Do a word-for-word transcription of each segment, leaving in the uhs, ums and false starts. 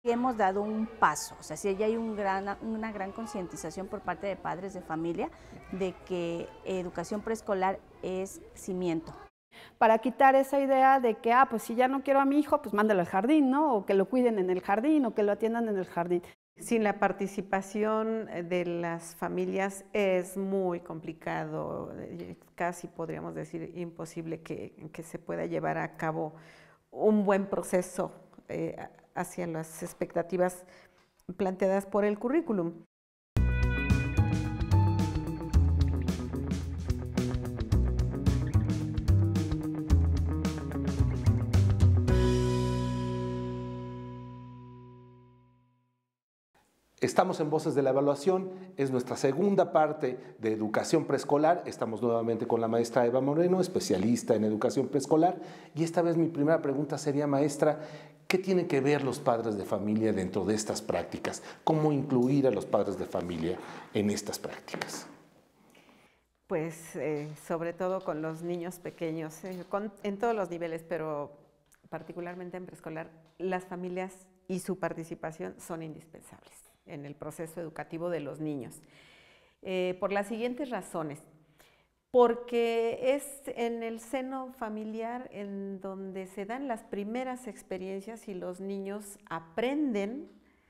Hemos dado un paso, o sea, sí ya hay un gran, una gran concientización por parte de padres de familia de que educación preescolar es cimiento. Para quitar esa idea de que, ah, pues si ya no quiero a mi hijo, pues mándalo al jardín, ¿no? O que lo cuiden en el jardín, o que lo atiendan en el jardín. Sin la participación de las familias es muy complicado, casi podríamos decir imposible que, que se pueda llevar a cabo un buen proceso eh, hacia las expectativas planteadas por el currículum. Estamos en Voces de la Evaluación, es nuestra segunda parte de educación preescolar. Estamos nuevamente con la maestra Eva Moreno, especialista en educación preescolar. Y esta vez mi primera pregunta sería, maestra, ¿qué tienen que ver los padres de familia dentro de estas prácticas? ¿Cómo incluir a los padres de familia en estas prácticas? Pues eh, sobre todo con los niños pequeños, eh, con, en todos los niveles, pero particularmente en preescolar, las familias y su participación son indispensables en el proceso educativo de los niños, eh, por las siguientes razones. Porque es en el seno familiar en donde se dan las primeras experiencias y los niños aprenden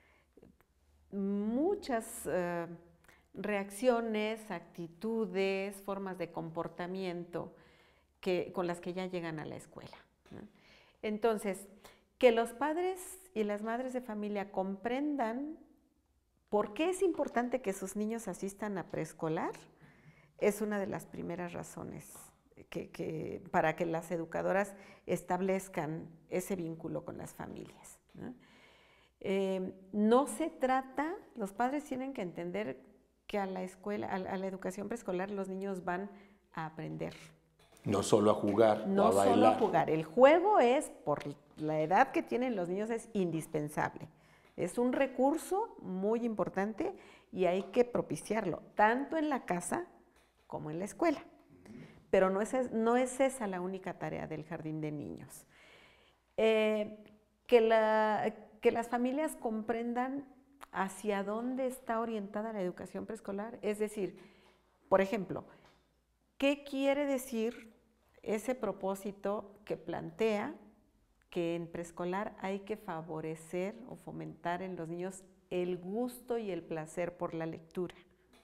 muchas eh, reacciones, actitudes, formas de comportamiento que, con las que ya llegan a la escuela, ¿no? Entonces, que los padres y las madres de familia comprendan ¿por qué es importante que sus niños asistan a preescolar? Es una de las primeras razones que, que, para que las educadoras establezcan ese vínculo con las familias, ¿no? Eh, no se trata, los padres tienen que entender que a la escuela, a, a la educación preescolar los niños van a aprender. No solo a jugar no o a bailar. No solo a jugar, el juego es, por la edad que tienen los niños, es indispensable. Es un recurso muy importante y hay que propiciarlo, tanto en la casa como en la escuela. Pero no es, no es esa la única tarea del jardín de niños. Eh, que, la, que las familias comprendan hacia dónde está orientada la educación preescolar. Es decir, por ejemplo, ¿qué quiere decir ese propósito que plantea que en preescolar hay que favorecer o fomentar en los niños el gusto y el placer por la lectura?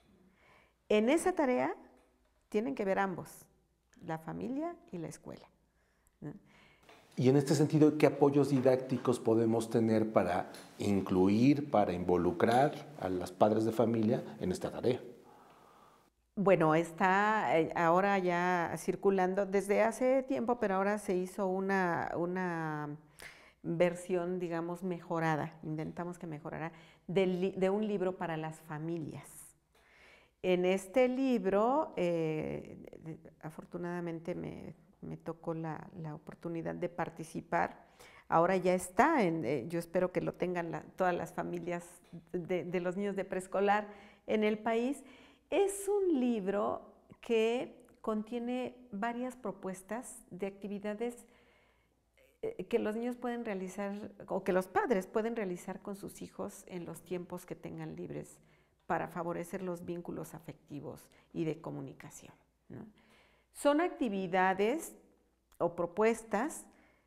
En esa tarea tienen que ver ambos, la familia y la escuela, ¿no? Y en este sentido, ¿qué apoyos didácticos podemos tener para incluir, para involucrar a los padres de familia en esta tarea? Bueno, está ahora ya circulando desde hace tiempo, pero ahora se hizo una, una versión, digamos, mejorada, intentamos que mejorara, de, de un libro para las familias. En este libro, eh, afortunadamente me, me tocó la, la oportunidad de participar. Ahora ya está, en, eh, yo espero que lo tengan la, todas las familias de, de los niños de preescolar en el país. Es un libro que contiene varias propuestas de actividades que los niños pueden realizar o que los padres pueden realizar con sus hijos en los tiempos que tengan libres para favorecer los vínculos afectivos y de comunicación, ¿no? Son actividades o propuestas,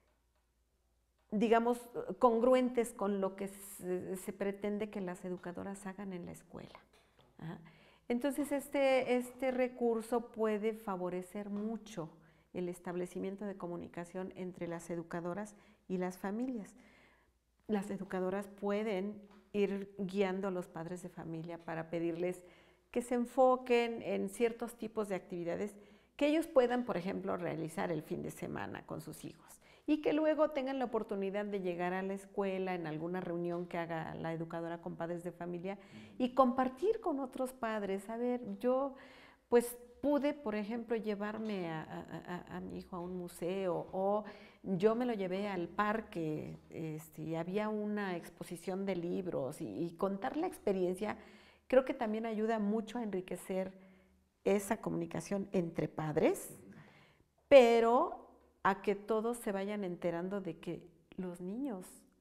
digamos, congruentes con lo que se, se pretende que las educadoras hagan en la escuela. Ajá. Entonces, este, este recurso puede favorecer mucho el establecimiento de comunicación entre las educadoras y las familias. Las educadoras pueden ir guiando a los padres de familia para pedirles que se enfoquen en ciertos tipos de actividades que ellos puedan, por ejemplo, realizar el fin de semana con sus hijos y que luego tengan la oportunidad de llegar a la escuela en alguna reunión que haga la educadora con padres de familia y compartir con otros padres. A ver, yo pues pude, por ejemplo, llevarme a, a, a, a mi hijo a un museo, o yo me lo llevé al parque, este, y había una exposición de libros, y, y contar la experiencia creo que también ayuda mucho a enriquecer esa comunicación entre padres, pero a que todos se vayan enterando de que los niños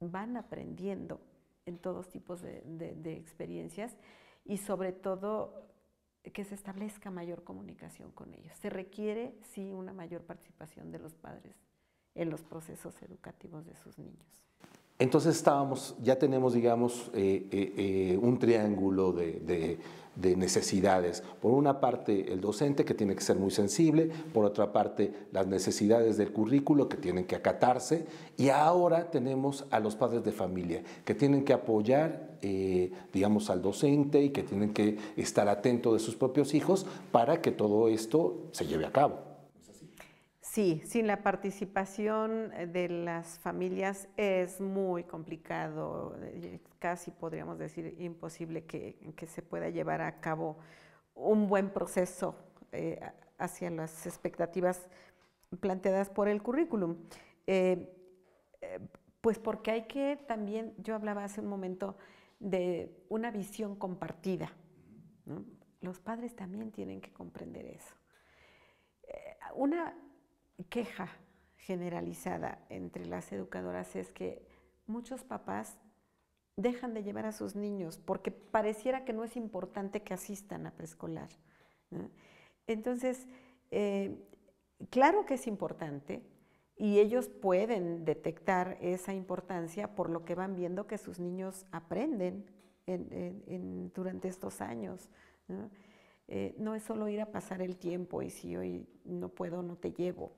van aprendiendo en todos tipos de, de, de experiencias y sobre todo que se establezca mayor comunicación con ellos. Se requiere, sí, una mayor participación de los padres en los procesos educativos de sus niños. Entonces estábamos, ya tenemos, digamos, eh, eh, eh, un triángulo de, de, de necesidades. Por una parte, el docente, que tiene que ser muy sensible; por otra parte, las necesidades del currículo, que tienen que acatarse; y ahora tenemos a los padres de familia, que tienen que apoyar, eh, digamos, al docente y que tienen que estar atentos de sus propios hijos para que todo esto se lleve a cabo. Sí, sin la participación de las familias es muy complicado, casi podríamos decir imposible que, que se pueda llevar a cabo un buen proceso eh, hacia las expectativas planteadas por el currículum. Eh, eh, pues porque hay que también, yo hablaba hace un momento de una visión compartida, ¿no? Los padres también tienen que comprender eso. Eh, una queja generalizada entre las educadoras es que muchos papás dejan de llevar a sus niños porque pareciera que no es importante que asistan a preescolar, ¿no? Entonces, eh, claro que es importante y ellos pueden detectar esa importancia por lo que van viendo que sus niños aprenden en, en, en, durante estos años, ¿no? Eh, no es solo ir a pasar el tiempo y si hoy no puedo, no te llevo.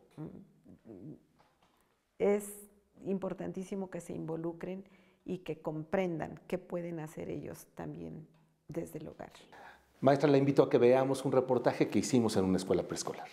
Es importantísimo que se involucren y que comprendan qué pueden hacer ellos también desde el hogar. Maestra, la invito a que veamos un reportaje que hicimos en una escuela preescolar.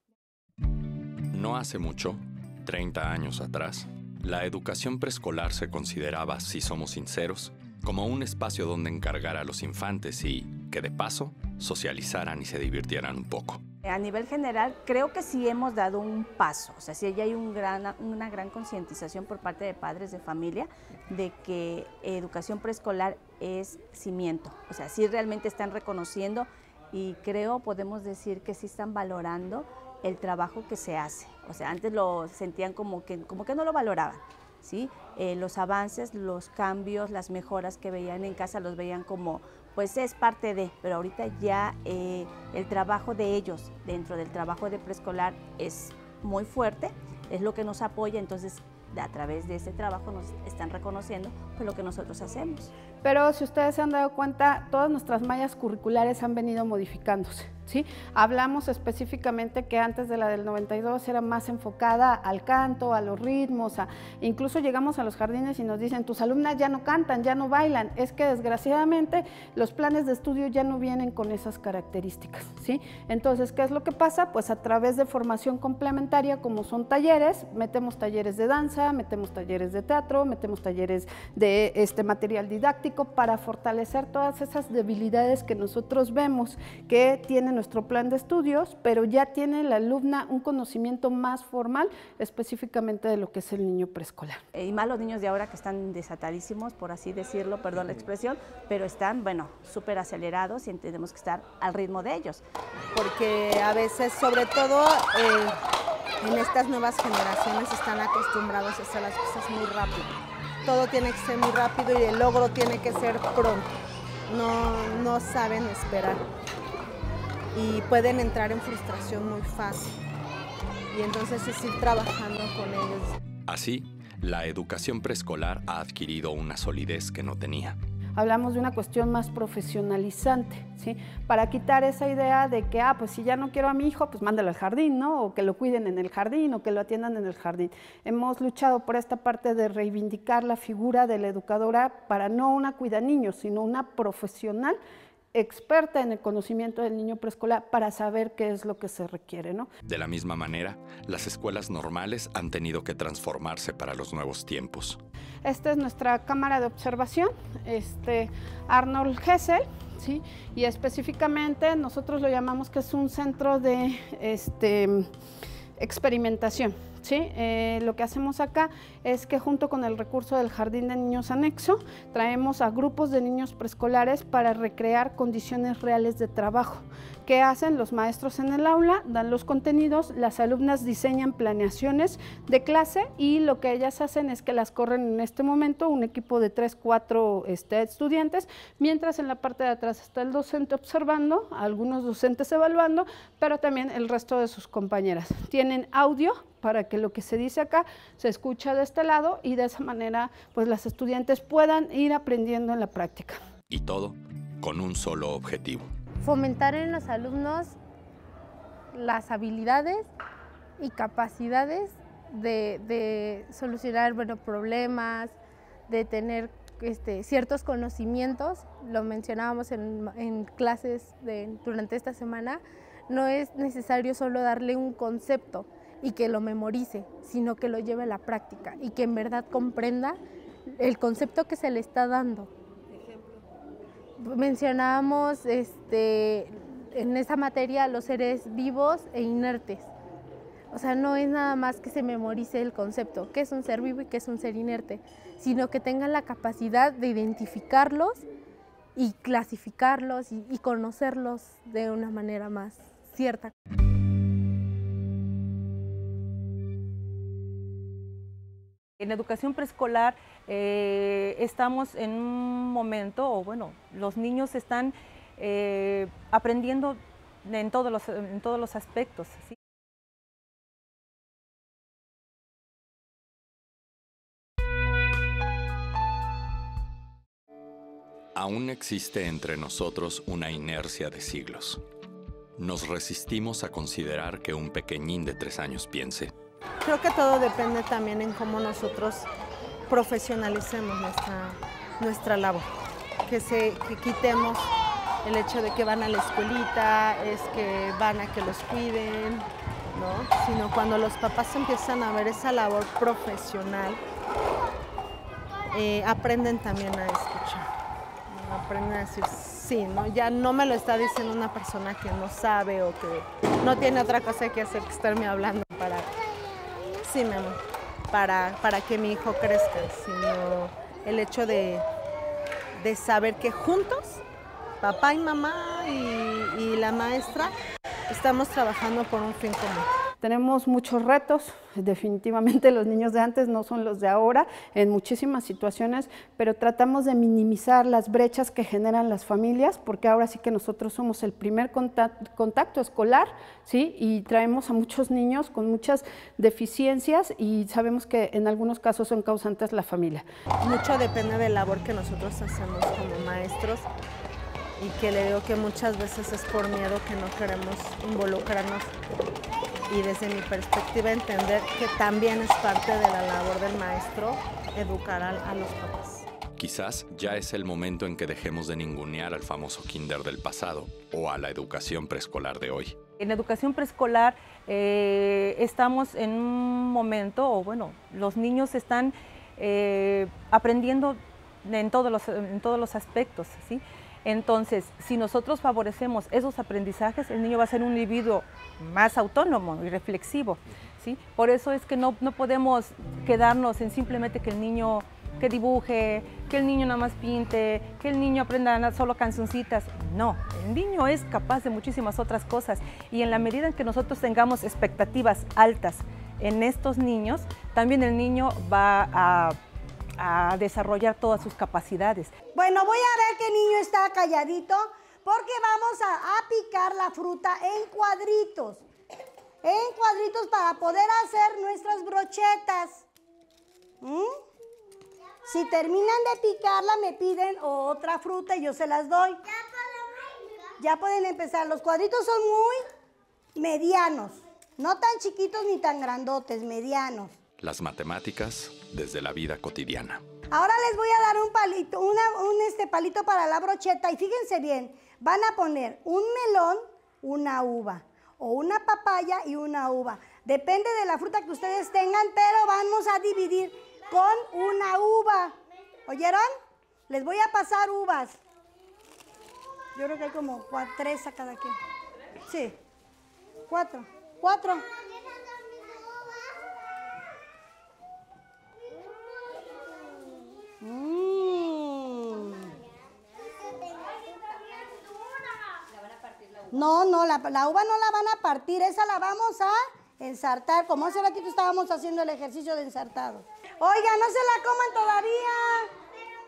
No hace mucho, treinta años atrás, la educación preescolar se consideraba, si somos sinceros, como un espacio donde encargar a los infantes y, que de paso, socializaran y se divirtieran un poco. A nivel general, creo que sí hemos dado un paso, o sea, sí hay un gran, una gran concientización por parte de padres de familia de que educación preescolar es cimiento, o sea, sí realmente están reconociendo y creo, podemos decir que sí están valorando el trabajo que se hace, o sea, antes lo sentían como que, como que no lo valoraban, ¿sí? Eh, los avances, los cambios, las mejoras que veían en casa los veían como, pues es parte de, pero ahorita ya eh, el trabajo de ellos dentro del trabajo de preescolar es muy fuerte, es lo que nos apoya, entonces a través de ese trabajo nos están reconociendo pues, lo que nosotros hacemos. Pero si ustedes se han dado cuenta, todas nuestras mallas curriculares han venido modificándose, ¿sí? Hablamos específicamente que antes de la del noventa y dos era más enfocada al canto, a los ritmos, a, incluso llegamos a los jardines y nos dicen, tus alumnas ya no cantan, ya no bailan. Es que desgraciadamente los planes de estudio ya no vienen con esas características, ¿sí? Entonces, ¿qué es lo que pasa? Pues a través de formación complementaria, como son talleres, metemos talleres de danza, metemos talleres de teatro, metemos talleres de este material didáctico, para fortalecer todas esas debilidades que nosotros vemos que tiene nuestro plan de estudios, pero ya tiene la alumna un conocimiento más formal específicamente de lo que es el niño preescolar. Y más los niños de ahora que están desatadísimos, por así decirlo, perdón la expresión, pero están, bueno, súper acelerados y tenemos que estar al ritmo de ellos. Porque a veces, sobre todo eh, en estas nuevas generaciones, están acostumbrados a hacer las cosas muy rápido. Todo tiene que ser muy rápido y el logro tiene que ser pronto. No, no saben esperar y pueden entrar en frustración muy fácil. Y entonces es ir trabajando con ellos. Así, la educación preescolar ha adquirido una solidez que no tenía. Hablamos de una cuestión más profesionalizante, ¿sí? Para quitar esa idea de que, ah, pues si ya no quiero a mi hijo, pues mándalo al jardín, ¿no? O que lo cuiden en el jardín, o que lo atiendan en el jardín. Hemos luchado por esta parte de reivindicar la figura de la educadora para no una cuidaniños, sino una profesional experta en el conocimiento del niño preescolar para saber qué es lo que se requiere, ¿no? De la misma manera, las escuelas normales han tenido que transformarse para los nuevos tiempos. Esta es nuestra cámara de observación, este, Arnold Hessel, ¿sí? Y específicamente nosotros lo llamamos que es un centro de este, experimentación. ¿Sí? Eh, lo que hacemos acá es que junto con el recurso del Jardín de Niños Anexo, traemos a grupos de niños preescolares para recrear condiciones reales de trabajo. ¿Qué hacen los maestros en el aula? Dan los contenidos, las alumnas diseñan planeaciones de clase y lo que ellas hacen es que las corren en este momento un equipo de tres, cuatro este, estudiantes, mientras en la parte de atrás está el docente observando, algunos docentes evaluando, pero también el resto de sus compañeras. Tienen audio para que lo que se dice acá se escucha de este lado y de esa manera pues las estudiantes puedan ir aprendiendo en la práctica. Y todo con un solo objetivo. Fomentar en los alumnos las habilidades y capacidades de, de solucionar bueno, problemas, de tener este, ciertos conocimientos. Lo mencionábamos en, en clases de, durante esta semana. No es necesario solo darle un concepto y que lo memorice, sino que lo lleve a la práctica y que en verdad comprenda el concepto que se le está dando. Mencionábamos este, en esa materia los seres vivos e inertes. O sea, no es nada más que se memorice el concepto, qué es un ser vivo y qué es un ser inerte, sino que tengan la capacidad de identificarlos y clasificarlos y, y conocerlos de una manera más cierta. En educación preescolar eh, estamos en un momento, o bueno, los niños están eh, aprendiendo en todos los, en todos los aspectos, ¿sí? Aún existe entre nosotros una inercia de siglos. Nos resistimos a considerar que un pequeñín de tres años piense. Creo que todo depende también en cómo nosotros profesionalicemos nuestra, nuestra labor, que, se, que quitemos el hecho de que van a la escuelita, es que van a que los cuiden, ¿no? Sino cuando los papás empiezan a ver esa labor profesional, eh, aprenden también a escuchar, ¿no? Aprenden a decir sí, ¿no? Ya no me lo está diciendo una persona que no sabe o que no tiene otra cosa que hacer que estarme hablando para... Sí, mi amor, para, para que mi hijo crezca, sino el hecho de, de saber que juntos, papá y mamá y, y la maestra, estamos trabajando por un fin común. Tenemos muchos retos, definitivamente los niños de antes no son los de ahora en muchísimas situaciones, pero tratamos de minimizar las brechas que generan las familias, porque ahora sí que nosotros somos el primer contacto, contacto escolar, ¿sí? Y traemos a muchos niños con muchas deficiencias y sabemos que en algunos casos son causantes la familia. Mucho depende de la labor que nosotros hacemos como maestros y que le digo que muchas veces es por miedo que no queremos involucrarnos. Y desde mi perspectiva entender que también es parte de la labor del maestro educar a, a los papás. Quizás ya es el momento en que dejemos de ningunear al famoso kinder del pasado o a la educación preescolar de hoy. En educación preescolar eh, estamos en un momento, o bueno, los niños están eh, aprendiendo en todos los, en todos los aspectos, ¿sí? Entonces, si nosotros favorecemos esos aprendizajes, el niño va a ser un individuo más autónomo y reflexivo, ¿sí? Por eso es que no, no podemos quedarnos en simplemente que el niño que dibuje, que el niño nada más pinte, que el niño aprenda solo cancioncitas. No, el niño es capaz de muchísimas otras cosas y en la medida en que nosotros tengamos expectativas altas en estos niños, también el niño va a a desarrollar todas sus capacidades. Bueno, voy a ver que el niño está calladito porque vamos a, a picar la fruta en cuadritos, en cuadritos para poder hacer nuestras brochetas. ¿Mm? Si terminan de picarla me piden otra fruta y yo se las doy. Ya pueden empezar. Los cuadritos son muy medianos, no tan chiquitos ni tan grandotes, medianos. Las matemáticas desde la vida cotidiana. Ahora les voy a dar un palito, una, un este palito para la brocheta y fíjense bien, van a poner un melón, una uva, o una papaya y una uva. Depende de la fruta que ustedes tengan, pero vamos a dividir con una uva. ¿Oyeron? Les voy a pasar uvas. Yo creo que hay como cuatro, tres a cada quien. Sí, cuatro, cuatro. Mm. No, no, la, la uva no la van a partir, esa la vamos a ensartar, como hace ratito estábamos haciendo el ejercicio de ensartado. Oiga, no se la coman todavía.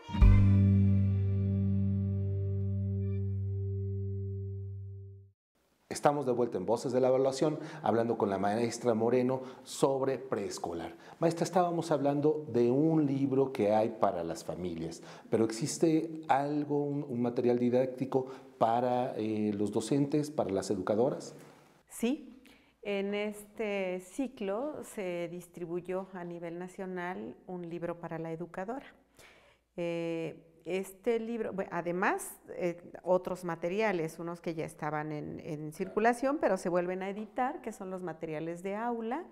Estamos de vuelta en Voces de la Evaluación, hablando con la maestra Moreno sobre preescolar. Maestra, estábamos hablando de un libro que hay para las familias, pero ¿existe algo, un, un material didáctico para eh, los docentes, para las educadoras? Sí, en este ciclo se distribuyó a nivel nacional un libro para la educadora. Eh, Este libro, bueno, además, eh, otros materiales, unos que ya estaban en, en circulación, pero se vuelven a editar, que son los materiales de aula,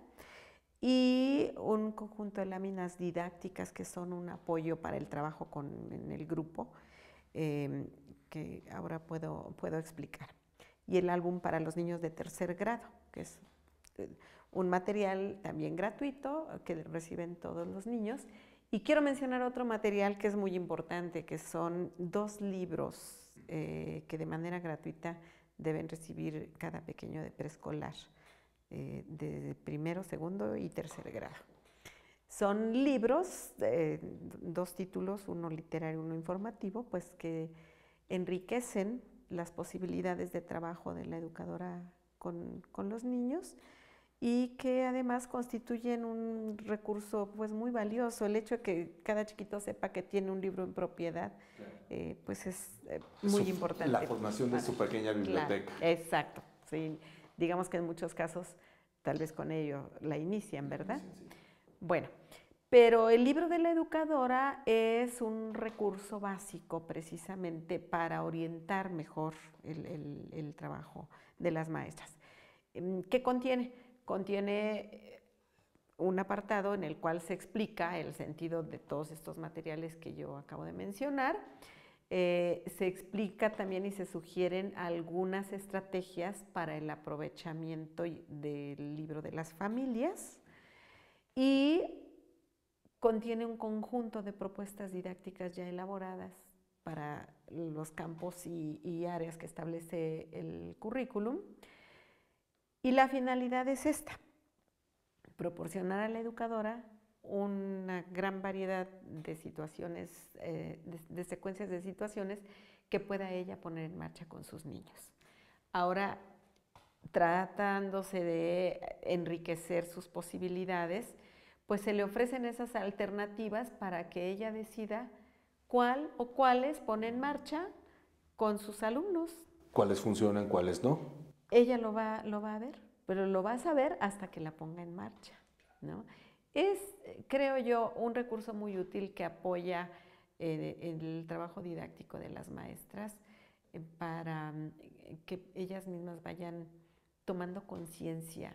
y un conjunto de láminas didácticas que son un apoyo para el trabajo con, en el grupo, eh, que ahora puedo, puedo explicar. Y el álbum para los niños de tercer grado, que es eh, un material también gratuito que reciben todos los niños. Y quiero mencionar otro material que es muy importante, que son dos libros eh, que de manera gratuita deben recibir cada pequeño de preescolar, eh, de primero, segundo y tercer grado. Son libros, eh, dos títulos, uno literario y uno informativo, pues que enriquecen las posibilidades de trabajo de la educadora con, con los niños, y que además constituyen un recurso pues muy valioso. El hecho de que cada chiquito sepa que tiene un libro en propiedad, eh, pues es eh, muy su, importante. La formación de su pequeña biblioteca. Claro, exacto, sí. Digamos que en muchos casos tal vez con ello la inician, ¿verdad? Sí, sí. Bueno, pero el libro de la educadora es un recurso básico precisamente para orientar mejor el, el, el trabajo de las maestras. ¿Qué contiene? Contiene un apartado en el cual se explica el sentido de todos estos materiales que yo acabo de mencionar. Eh, se explica también y se sugieren algunas estrategias para el aprovechamiento del libro de las familias, y contiene un conjunto de propuestas didácticas ya elaboradas para los campos y, y áreas que establece el currículum. Y la finalidad es esta: proporcionar a la educadora una gran variedad de situaciones, eh, de, de secuencias de situaciones que pueda ella poner en marcha con sus niños. Ahora, tratándose de enriquecer sus posibilidades, pues se le ofrecen esas alternativas para que ella decida cuál o cuáles pone en marcha con sus alumnos. ¿Cuáles funcionan, cuáles no? Ella lo va, lo va a ver, pero lo va a saber hasta que la ponga en marcha, ¿no? Es, creo yo, un recurso muy útil que apoya eh, el trabajo didáctico de las maestras eh, para eh, que ellas mismas vayan tomando conciencia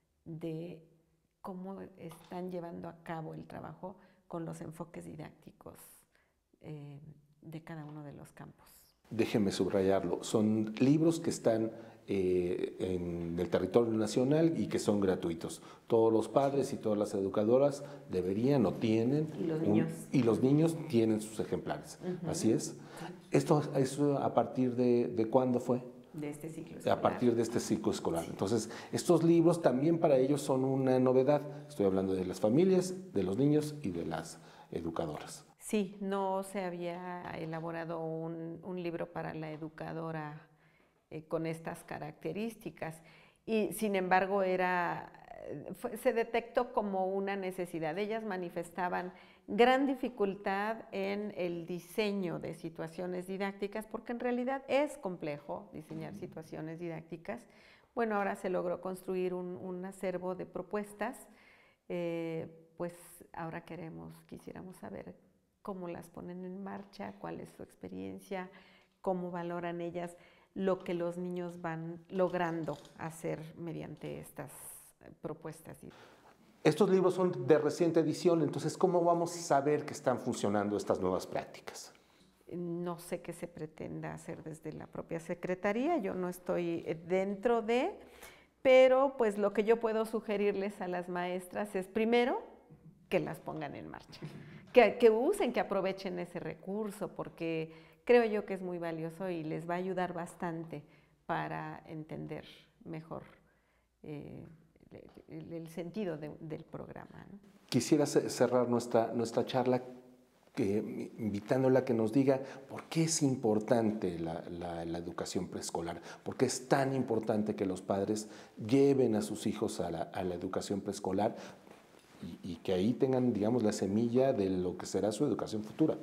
de cómo están llevando a cabo el trabajo con los enfoques didácticos eh, de cada uno de los campos. Déjeme subrayarlo, son libros que están eh, en el territorio nacional y que son gratuitos. Todos los padres y todas las educadoras deberían o tienen, y los niños, un, y los niños tienen sus ejemplares. Uh-huh. Así es. ¿Esto, ¿Esto a partir de, de cuándo fue? De este ciclo escolar. A partir de este ciclo escolar. Entonces, estos libros también para ellos son una novedad. Estoy hablando de las familias, de los niños y de las educadoras. Sí, no se había elaborado un, un libro para la educadora eh, con estas características, y sin embargo era, fue, se detectó como una necesidad. Ellas manifestaban gran dificultad en el diseño de situaciones didácticas, porque en realidad es complejo diseñar situaciones didácticas. Bueno, ahora se logró construir un, un acervo de propuestas, eh, pues ahora queremos, quisiéramos saber cómo las ponen en marcha, cuál es su experiencia, cómo valoran ellas lo que los niños van logrando hacer mediante estas propuestas. Estos libros son de reciente edición, entonces, ¿cómo vamos a saber que están funcionando estas nuevas prácticas? No sé qué se pretenda hacer desde la propia Secretaría, yo no estoy dentro de, pero pues lo que yo puedo sugerirles a las maestras es, primero, que las pongan en marcha. Que, que usen, que aprovechen ese recurso, porque creo yo que es muy valioso y les va a ayudar bastante para entender mejor eh, el, el sentido de, del programa, ¿no? Quisiera cerrar nuestra, nuestra charla eh, invitándola a que nos diga por qué es importante la, la, la educación preescolar, por qué es tan importante que los padres lleven a sus hijos a la, a la educación preescolar y, y que ahí tengan, digamos, la semilla de lo que será su educación futura.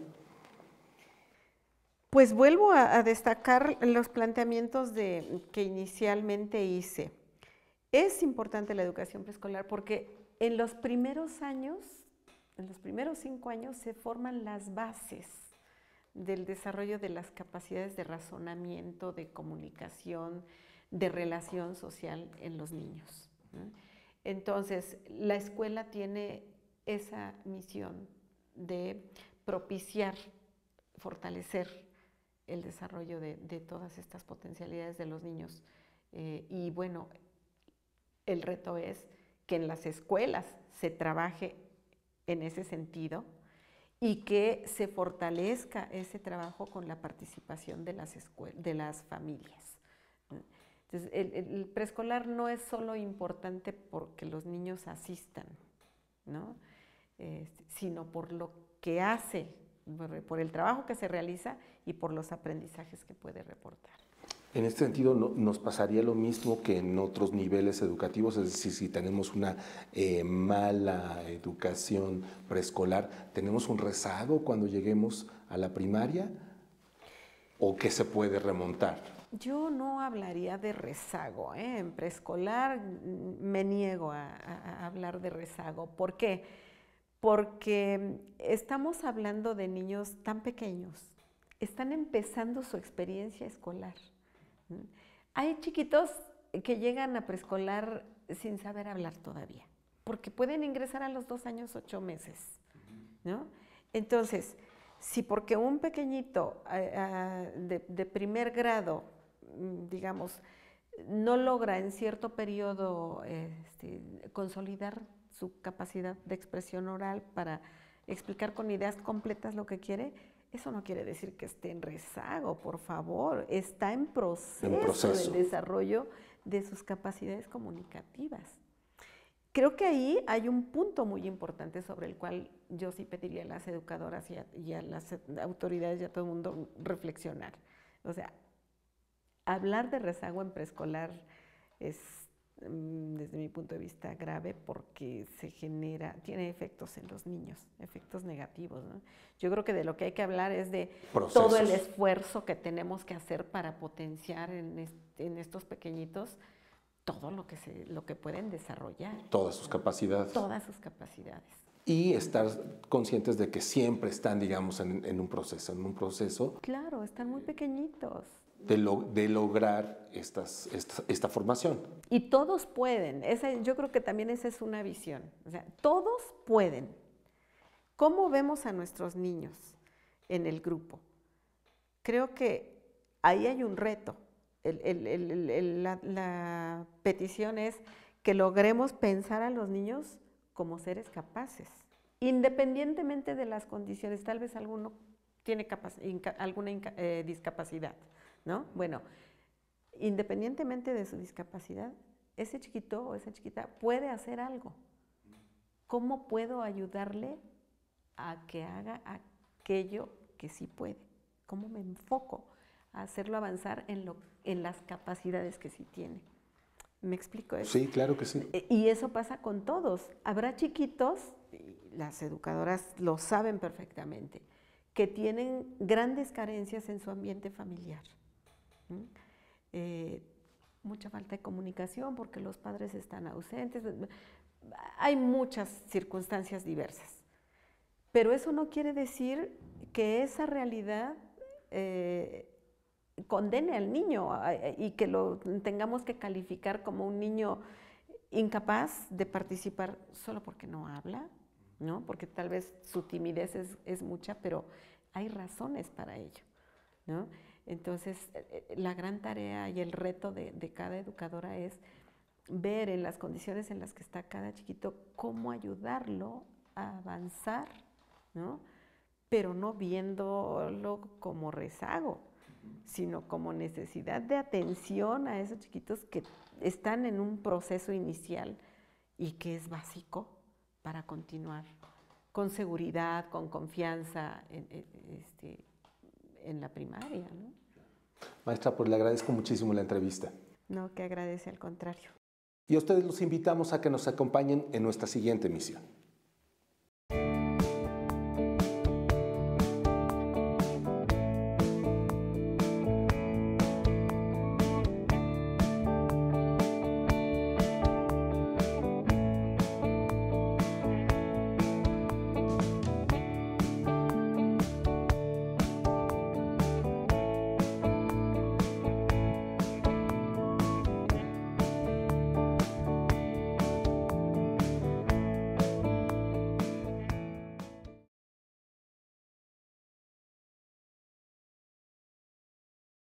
Pues vuelvo a, a destacar los planteamientos de, que inicialmente hice. Es importante la educación preescolar porque en los primeros años, en los primeros cinco años, se forman las bases del desarrollo de las capacidades de razonamiento, de comunicación, de relación social en los niños, ¿no? Entonces, la escuela tiene esa misión de propiciar, fortalecer el desarrollo de, de todas estas potencialidades de los niños. Eh, y bueno, el reto es que en las escuelas se trabaje en ese sentido y que se fortalezca ese trabajo con la participación de las, de las familias. Entonces, el, el preescolar no es solo importante porque los niños asistan, ¿no? Eh, sino por lo que hace, por, por el trabajo que se realiza y por los aprendizajes que puede reportar. En este sentido, no, ¿nos pasaría lo mismo que en otros niveles educativos? Es decir, si tenemos una eh, mala educación preescolar, ¿tenemos un rezago cuando lleguemos a la primaria? ¿O qué se puede remontar? Yo no hablaría de rezago, ¿eh? En preescolar me niego a, a, a hablar de rezago. ¿Por qué? Porque estamos hablando de niños tan pequeños, están empezando su experiencia escolar. Hay chiquitos que llegan a preescolar sin saber hablar todavía, porque pueden ingresar a los dos años, ocho meses, ¿no? Entonces, si porque un pequeñito uh, uh, de, de primer grado, digamos, no logra en cierto periodo este, consolidar su capacidad de expresión oral para explicar con ideas completas lo que quiere, eso no quiere decir que esté en rezago, por favor, está en proceso, en proceso. de desarrollo de sus capacidades comunicativas. Creo que ahí hay un punto muy importante sobre el cual yo sí pediría a las educadoras y a, y a las autoridades y a todo el mundo reflexionar. O sea, hablar de rezago en preescolar es, desde mi punto de vista, grave porque se genera, tiene efectos en los niños, efectos negativos, ¿no? Yo creo que de lo que hay que hablar es de Procesos. todo el esfuerzo que tenemos que hacer para potenciar en, est en estos pequeñitos todo lo que, se, lo que pueden desarrollar. Todas sus capacidades. Todas sus capacidades. Y estar conscientes de que siempre están, digamos, en, en un proceso, en un proceso. Claro, están muy pequeñitos. De, lo, de lograr estas, esta, esta formación. Y todos pueden, esa, yo creo que también esa es una visión, o sea, todos pueden. ¿Cómo vemos a nuestros niños en el grupo? Creo que ahí hay un reto. El, el, el, el, la, la petición es que logremos pensar a los niños como seres capaces, independientemente de las condiciones. Tal vez alguno tiene inca, alguna inca, eh, discapacidad, ¿no? Bueno, independientemente de su discapacidad, ese chiquito o esa chiquita puede hacer algo. ¿Cómo puedo ayudarle a que haga aquello que sí puede? ¿Cómo me enfoco a hacerlo avanzar en, lo, en las capacidades que sí tiene? ¿Me explico eso? Sí, claro que sí. Y eso pasa con todos. Habrá chiquitos, y las educadoras lo saben perfectamente, que tienen grandes carencias en su ambiente familiar. ¿Mm? Eh, mucha falta de comunicación porque los padres están ausentes. Hay muchas circunstancias diversas. Pero eso no quiere decir que esa realidad eh, condene al niño y que lo tengamos que calificar como un niño incapaz de participar solo porque no habla, ¿no? Porque tal vez su timidez es, es mucha, pero hay razones para ello, ¿no? Entonces, la gran tarea y el reto de, de cada educadora es ver en las condiciones en las que está cada chiquito cómo ayudarlo a avanzar, ¿no? Pero no viéndolo como rezago, sino como necesidad de atención a esos chiquitos que están en un proceso inicial y que es básico para continuar con seguridad, con confianza en, en, este, en la primaria, ¿no? Maestra, pues le agradezco muchísimo la entrevista. No, que agradece, al contrario. Y a ustedes los invitamos a que nos acompañen en nuestra siguiente emisión.